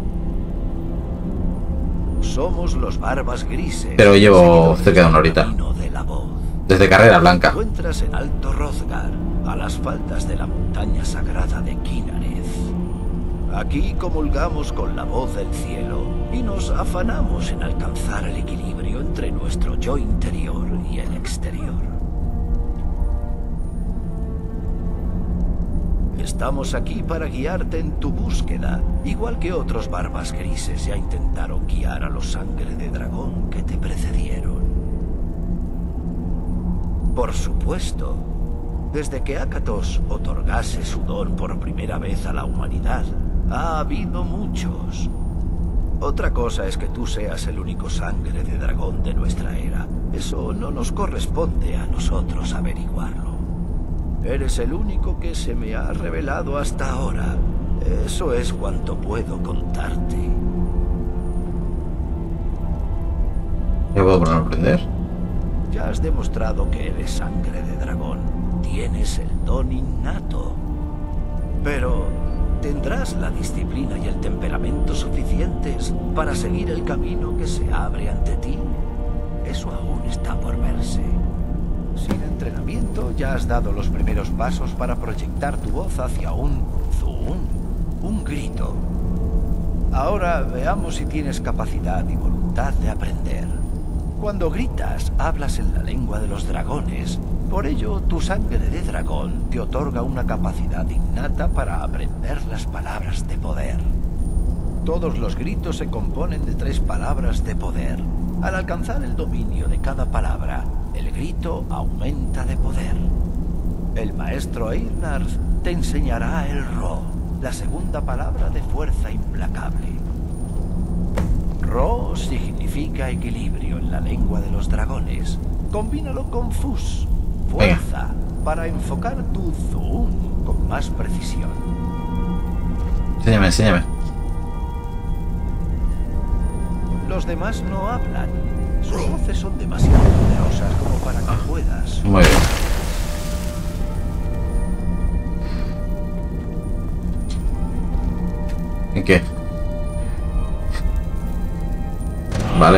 S12: Somos los barbas grises.
S1: Pero llevo cerca de una horita.
S12: De la voz.
S1: Desde Carrera Blanca.
S12: Te encuentras en Alto Hrothgar, a las faldas de la montaña sagrada de Kinareth. Aquí comulgamos con la voz del cielo y nos afanamos en alcanzar el equilibrio entre nuestro yo interior y el exterior. Estamos aquí para guiarte en tu búsqueda, igual que otros barbas grises ya intentaron guiar a los sangre de dragón que te precedieron. Por supuesto, desde que Akatos otorgase su don por primera vez a la humanidad, ha habido muchos. Otra cosa es que tú seas el único sangre de dragón de nuestra era. Eso no nos corresponde a nosotros averiguarlo. Eres el único que se me ha revelado hasta ahora. Eso es cuanto puedo contarte.
S1: ¿Ya puedo poner a aprender?
S12: Ya has demostrado que eres sangre de dragón. Tienes el don innato. Pero ¿tendrás la disciplina y el temperamento suficientes para seguir el camino que se abre ante ti? Eso aún está por verse. Sin entrenamiento ya has dado los primeros pasos para proyectar tu voz hacia un zoom, un grito. Ahora veamos si tienes capacidad y voluntad de aprender. Cuando gritas, hablas en la lengua de los dragones. Por ello, tu sangre de dragón te otorga una capacidad innata para aprender las palabras de poder. Todos los gritos se componen de tres palabras de poder. Al alcanzar el dominio de cada palabra, el grito aumenta de poder. El maestro Einarth te enseñará el Ro, la segunda palabra de fuerza implacable. Ro significa equilibrio en la lengua de los dragones. Combínalo con Fus, fuerza, para enfocar tu Zoom con más precisión.
S1: Enséñame, enséñame.
S12: Los demás no hablan. Sus voces son demasiado poderosas como para que puedas.
S1: Muy bien. ¿En qué? Vale.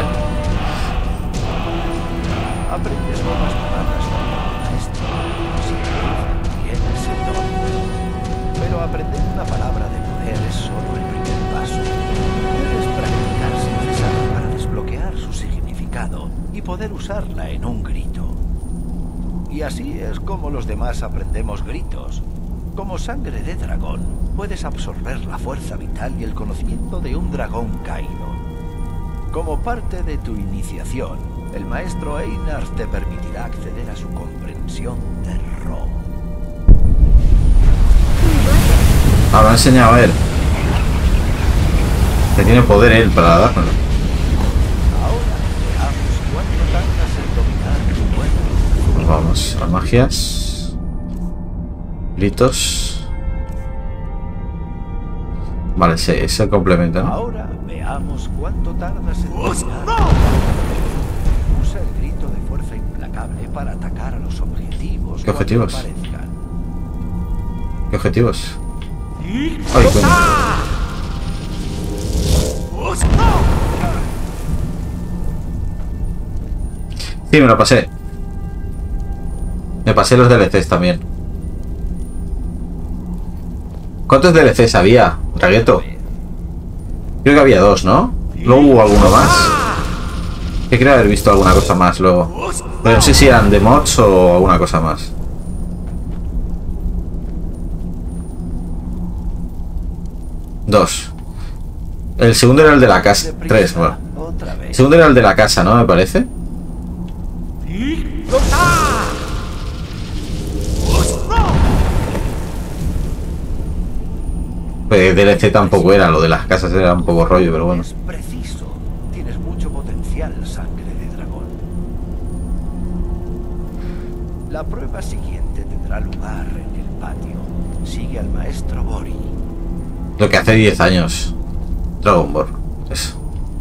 S12: Aprendes nuevas palabras de esto. Si tienes el don. Pero aprender una palabra de poder es solo el primer paso. Debes practicar sin cesar para desbloquear su significado y poder usarla en un grito. Y así es como los demás aprendemos gritos. Como sangre de dragón, puedes absorber la fuerza vital y el conocimiento de un dragón caído. Como parte de tu iniciación, el maestro Einarth te permitirá acceder a su comprensión de Ro.
S1: Ahora ha enseñado a él. Que tiene poder él para dármelo.
S12: Ahora veamos cuánto tardas en
S1: Pues vamos a magias. Gritos. Vale, se, se complementa, ¿no?
S12: Ahora veamos cuánto tardas en dominar. Usa el grito de fuerza implacable para atacar a los objetivos.
S1: ¿Qué objetivos?
S12: Aparezcan.
S1: ¿Qué objetivos? Ay, coño. Sí, me lo pasé. Me pasé los D L Cs también. ¿Cuántos D L Cs había, Ragueto? Creo que había dos, ¿no? Luego hubo alguno más. Que creo haber visto alguna cosa más luego. Pero no sé si eran de mods o alguna cosa más. Dos. El segundo era el de la casa. Tres, bueno. El segundo era el de la casa, ¿no? Me parece. Pues D L C tampoco era, lo de las casas era un poco rollo, pero bueno.
S12: Es preciso. Tienes mucho potencial, sangre de dragón. La prueba siguiente tendrá lugar en el patio. Sigue al maestro Bori.
S1: Lo que hace diez años. Dragon Ball. Eso.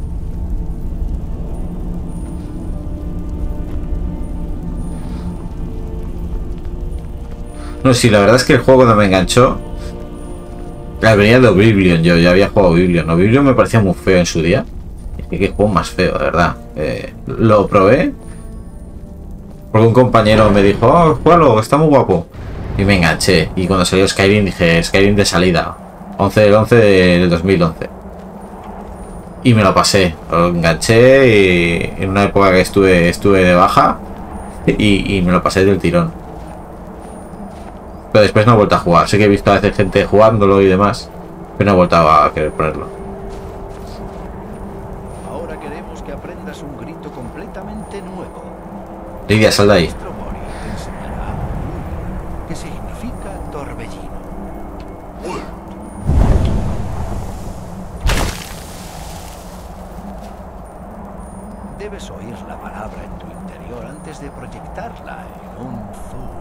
S1: No, sí, la verdad es que el juego cuando me enganchó. Venía de Oblivion, yo ya había jugado Oblivion. Oblivion me parecía muy feo en su día. Y qué juego más feo, de verdad. Eh, lo probé. Porque un compañero me dijo, oh, juégalo, está muy guapo. Y me enganché. Y cuando salió Skyrim dije, Skyrim de salida. once del once del dos mil once. Y me lo pasé. Lo enganché y en una época que estuve, estuve de baja. Y, y me lo pasé del tirón. Pero después no he vuelto a jugar. Sé que he visto a veces gente jugándolo y demás, pero no he vuelto a querer ponerlo.
S12: Ahora queremos que aprendas un grito completamente nuevo.
S1: Lidia, sal de ahí.
S12: Maestro Bori te enseñará un que significa torbellino. Debes oír la palabra en tu interior antes de proyectarla en un zoom.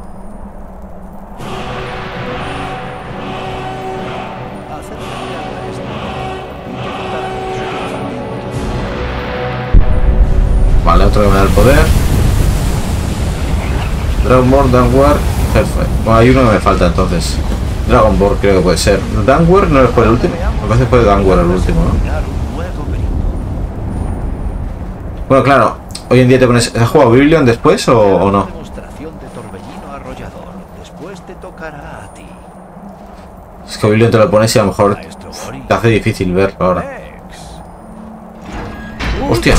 S1: Vale, otro que me da el poder. Dragon Ball, Downward, Perfect. Bueno, hay uno que me falta entonces. Dragon Ball creo que puede ser. Downward no fue el último. Me parece que fue Downward el último, ¿no? Bueno, claro. Hoy en día te pones. ¿Has jugado Oblivion después o, o no? Es que Oblivion te lo pones y a lo mejor te hace difícil verlo ahora. ¡Hostia!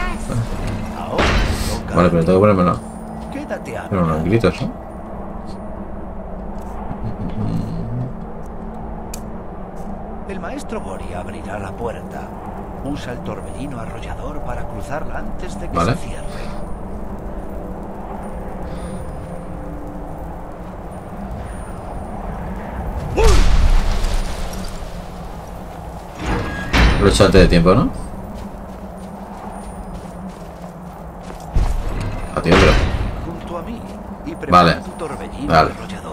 S1: Vale, pero tengo que ponérmelo. Pero no, gritos, ¿no?
S12: El maestro Bori abrirá la puerta. Usa el torbellino arrollador para cruzarla antes de que
S1: vale.
S12: se cierre.
S1: Lo he hecho antes de tiempo, ¿no? Ah, tío, pero... Vale. Vale.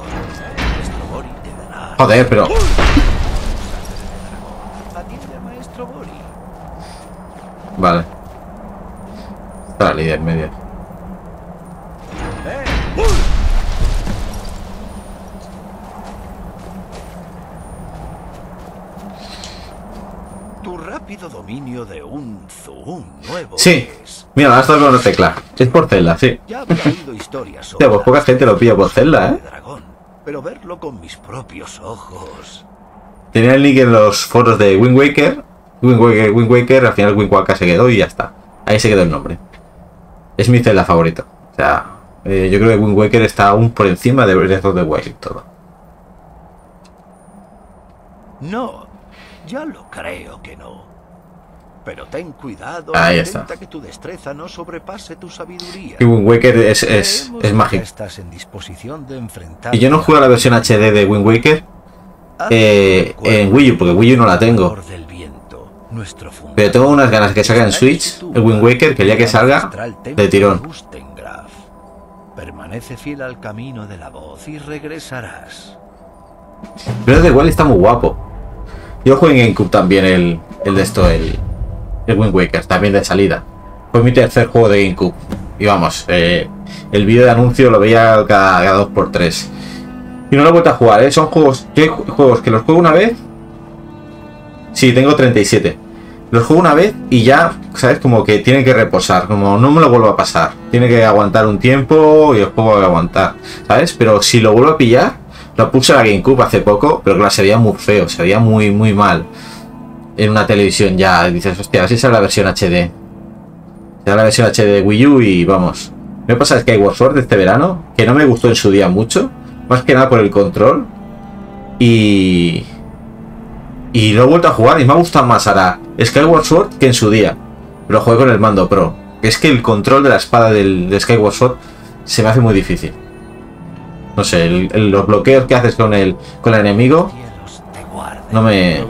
S1: Joder, pero... Vale. Está la líder en medio.
S12: Tu rápido dominio de un zoom nuevo.
S1: Sí. Mira, has dado con la tecla. Es por Zelda, sí.
S12: Ya había oído historias sobre
S1: Tío, pues poca gente lo pilla por Zelda, ¿eh?
S12: dragón, pero verlo con mis propios ojos.
S1: Tenía el link en los foros de Wind Waker. Wind Waker, Wind Waker, al final Wind Waker se quedó y ya está. Ahí se quedó el nombre. Es mi Zelda favorito. O sea, eh, yo creo que Wind Waker está aún por encima de Breath of the Wild y todo.
S12: No, ya lo creo que no. Pero ten cuidado.
S1: Ahí
S12: e
S1: está.
S12: intenta que tu destreza no sobrepase tu sabiduría.
S1: Y Wind Waker es, es, es mágico.
S12: Estás en disposición de enfrentar.
S1: Y yo no juego a la versión H D de Wind Waker eh, en Wii U, porque Wii U no la tengo.
S12: nuestro fundador.
S1: Pero tengo unas ganas de que salga en Switch el Wind Waker, que el día que salga, de tirón.
S12: Permanece fiel al camino de la voz y regresarás.
S1: Pero de Wild está muy guapo. Yo jugué en GameCube también el, el de esto, el, el Wind Waker, también de salida. Fue mi tercer juego de GameCube. Y vamos, eh, el vídeo de anuncio lo veía cada, cada dos por tres. Y no lo he vuelto a jugar, ¿eh? Son juegos, yo hay juegos que los juego una vez. Sí, tengo treinta y siete. Los juego una vez y ya, ¿sabes? Como que tiene que reposar, como no me lo vuelvo a pasar. Tiene que aguantar un tiempo y el juego va a aguantar, ¿sabes? Pero si lo vuelvo a pillar, lo puse a la GameCube hace poco, pero claro, se veía muy feo, se veía muy, muy mal. En una televisión ya, dices, hostia, así sale la versión H D. Será la versión H D de Wii U y vamos. Me pasa es que Skyward Sword de este verano, que no me gustó en su día mucho, más que nada por el control. Y... Y lo he vuelto a jugar y me ha gustado más ahora Skyward Sword que en su día. Lo jugué con el mando Pro. Es que el control de la espada del, de Skyward Sword se me hace muy difícil. No sé, el, el, los bloqueos que haces con el, con el enemigo no me...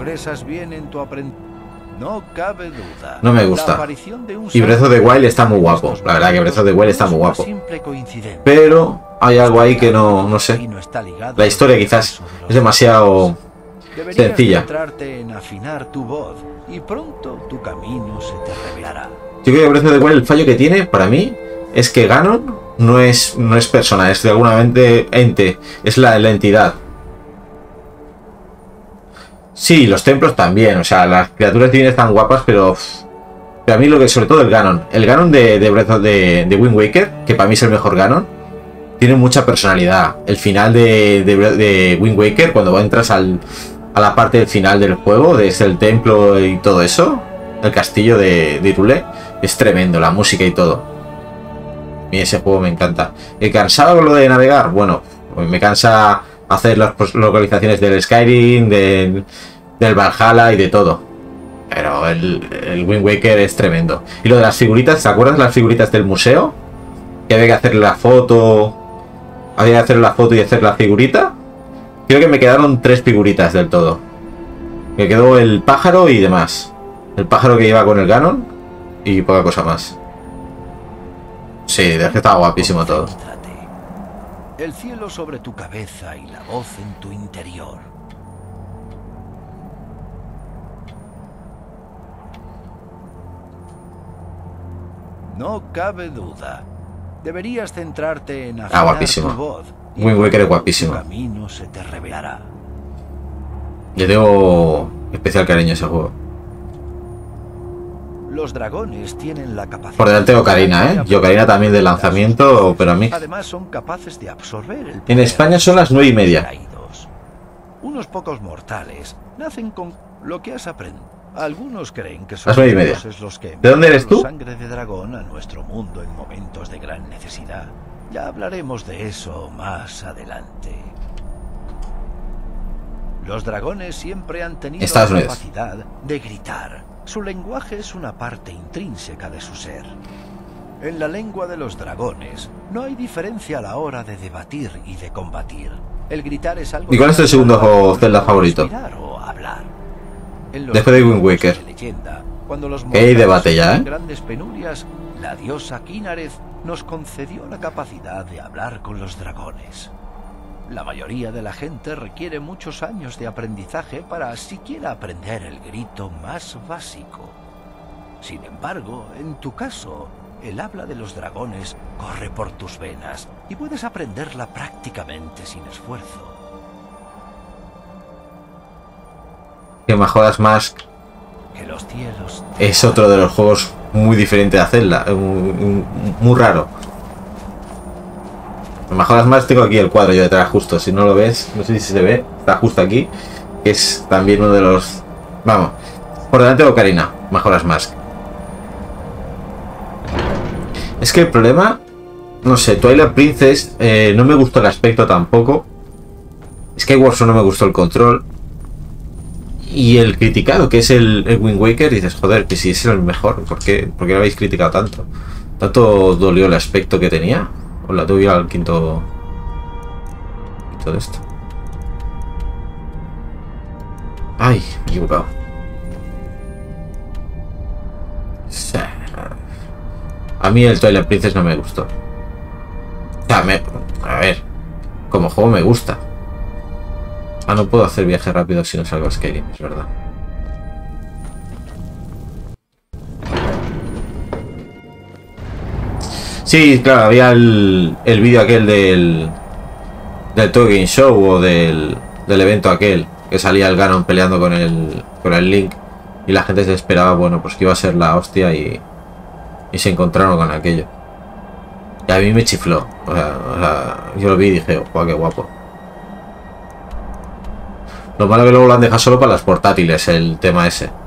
S12: No cabe duda.
S1: No me gusta. Y Breath of the Wild está muy guapo. La verdad que Breath of the Wild está muy guapo. Pero hay algo ahí que no, no sé. La historia quizás es demasiado sencilla.
S12: En afinar tu voz y pronto tu camino se te revelará.
S1: Yo creo que Breath of the Wild el fallo que tiene para mí es que Ganon no es, no es persona, es de alguna mente ente, es la, la entidad. Sí, los templos también, o sea, las criaturas divinas están guapas, pero, pero a mí lo que sobre todo el Ganon, el Ganon de, de Breath of the, de Wind Waker, que para mí es el mejor Ganon, tiene mucha personalidad. El final de, de, de Wind Waker, cuando entras al, a la parte del final del juego, desde el templo y todo eso, el castillo de, de Hyrule, es tremendo, la música y todo. A mí ese juego me encanta. ¿He cansado con lo de navegar? Bueno, me cansa hacer las localizaciones del Skyrim, del, del Valhalla y de todo. Pero el, el Wind Waker es tremendo. Y lo de las figuritas, ¿te acuerdas de las figuritas del museo? Que había que hacer la foto. Había que hacer la foto y hacer la figurita. Creo que me quedaron tres figuritas del todo. Me quedó el pájaro y demás. El pájaro que iba con el Ganon y poca cosa más. Sí, de que estaba guapísimo todo.
S12: El cielo sobre tu cabeza y la voz en tu interior. No cabe duda. Deberías centrarte en afinar
S1: ah, guapísimo.
S12: tu voz.
S1: Wind Waker es guapísimo.
S12: Tu camino se te revelará.
S1: Le debo especial cariño a ese juego.
S12: Los dragones tienen la capacidad.
S1: Por delante de Ocarina, ¿eh? Y Ocarina también de lanzamiento, pero a mí.
S12: Además son capaces de absorber el
S1: en España son las nueve y media.
S12: Unos pocos mortales nacen con lo que has aprendido. Algunos creen que son
S1: las nueve y media.
S12: Los que
S1: ¿De dónde eres tú?
S12: Sangre de dragón a nuestro mundo en momentos de gran necesidad. Ya hablaremos de eso más adelante. Los dragones siempre han tenido
S1: Estados
S12: la
S1: Unidos.
S12: capacidad de gritar. Su lenguaje es una parte intrínseca de su ser. En la lengua de los dragones no hay diferencia a la hora de debatir y de combatir. El gritar es algo.
S1: ¿Y cuál es tu segundo Zelda favorito?
S12: O hablar.
S1: Después de Wind Waker.
S12: De leyenda, cuando los
S1: que hay debate ya, ¿eh?
S12: Grandes penurias, la diosa Kynareth nos concedió la capacidad de hablar con los dragones. La mayoría de la gente requiere muchos años de aprendizaje para siquiera aprender el grito más básico. Sin embargo, en tu caso, el habla de los dragones corre por tus venas y puedes aprenderla prácticamente sin esfuerzo.
S1: Que Majora's Mask
S12: que los cielos
S1: es otro de los juegos muy diferente de hacerla, muy, muy, muy raro. Majora's Mask tengo aquí el cuadro yo detrás justo, si no lo ves, no sé si se ve, está justo aquí, que es también uno de los, vamos, por delante de Ocarina, Majora's Mask. Es que el problema, no sé, Twilight Princess eh, no me gustó el aspecto tampoco, Skyward Sword no me gustó el control, y el criticado que es el, el Wind Waker, dices, joder, que si es el mejor, ¿por qué, ¿por qué lo habéis criticado tanto? ¿Tanto dolió el aspecto que tenía? Pues la tuve al quinto quinto de esto. Ay, me he equivocado. A mí el Twilight Princess no me gustó. O sea, me, a ver, como juego me gusta. Ah, no puedo hacer viaje rápido si no salgo a Skyrim, es verdad. Sí, claro, había el, el vídeo aquel del del Tokyo Game Show o del, del evento aquel que salía el Ganon peleando con el con el Link y la gente se esperaba, bueno, pues que iba a ser la hostia y, y se encontraron con aquello. Y a mí me chifló, o sea, o sea yo lo vi y dije, guau, qué guapo. Lo malo que luego lo han dejado solo para las portátiles, el tema ese.